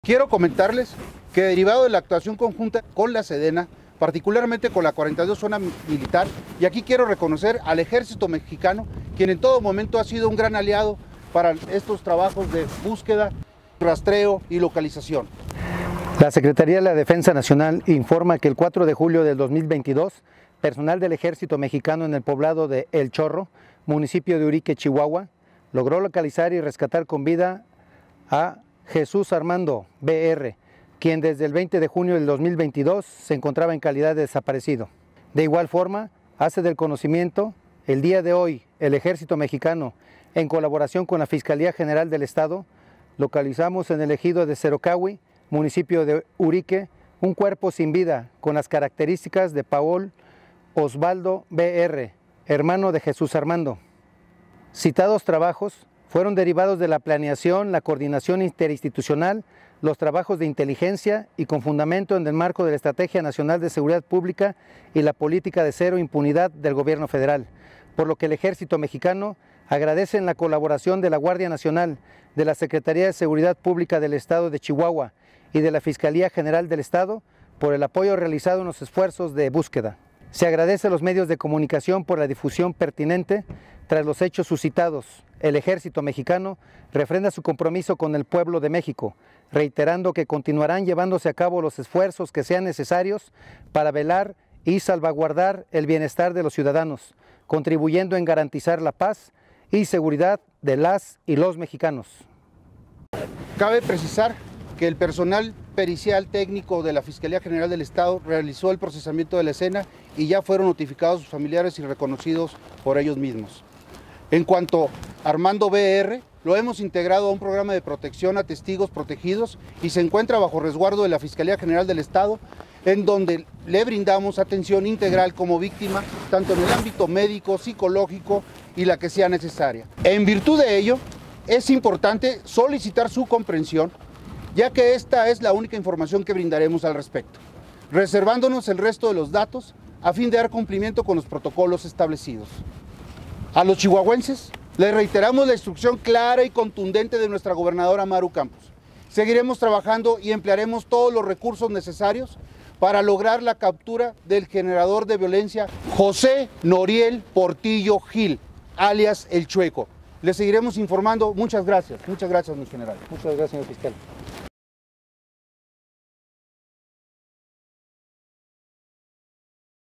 Quiero comentarles que derivado de la actuación conjunta con la Sedena, particularmente con la 42 Zona Militar, y aquí quiero reconocer al Ejército Mexicano, quien en todo momento ha sido un gran aliado para estos trabajos de búsqueda, rastreo y localización. La Secretaría de la Defensa Nacional informa que el 4 de julio del 2022, personal del Ejército Mexicano en el poblado de El Chorro, municipio de Urique, Chihuahua, logró localizar y rescatar con vida a Jesús Armando B.R., quien desde el 20 de junio del 2022 se encontraba en calidad de desaparecido. De igual forma, hace del conocimiento, el día de hoy, el Ejército Mexicano, en colaboración con la Fiscalía General del Estado, localizamos en el ejido de Cerocahui, municipio de Urique, un cuerpo sin vida con las características de Paul Osvaldo B.R., hermano de Jesús Armando. Citados trabajos fueron derivados de la planeación, la coordinación interinstitucional, los trabajos de inteligencia y con fundamento en el marco de la Estrategia Nacional de Seguridad Pública y la política de cero impunidad del Gobierno federal, por lo que el Ejército Mexicano agradece en la colaboración de la Guardia Nacional, de la Secretaría de Seguridad Pública del Estado de Chihuahua y de la Fiscalía General del Estado por el apoyo realizado en los esfuerzos de búsqueda. Se agradece a los medios de comunicación por la difusión pertinente. Tras los hechos suscitados, el Ejército Mexicano refrenda su compromiso con el pueblo de México, reiterando que continuarán llevándose a cabo los esfuerzos que sean necesarios para velar y salvaguardar el bienestar de los ciudadanos, contribuyendo en garantizar la paz y seguridad de las y los mexicanos. Cabe precisar que el personal pericial técnico de la Fiscalía General del Estado realizó el procesamiento de la escena y ya fueron notificados sus familiares y reconocidos por ellos mismos. En cuanto a Armando B.R., lo hemos integrado a un programa de protección a testigos protegidos y se encuentra bajo resguardo de la Fiscalía General del Estado, en donde le brindamos atención integral como víctima, tanto en el ámbito médico, psicológico y la que sea necesaria. En virtud de ello, es importante solicitar su comprensión, ya que esta es la única información que brindaremos al respecto, reservándonos el resto de los datos a fin de dar cumplimiento con los protocolos establecidos. A los chihuahuenses les reiteramos la instrucción clara y contundente de nuestra gobernadora Maru Campos. Seguiremos trabajando y emplearemos todos los recursos necesarios para lograr la captura del generador de violencia José Noriel Portillo Gil, alias El Chueco. Les seguiremos informando. Muchas gracias, mi general. Muchas gracias, señor fiscal.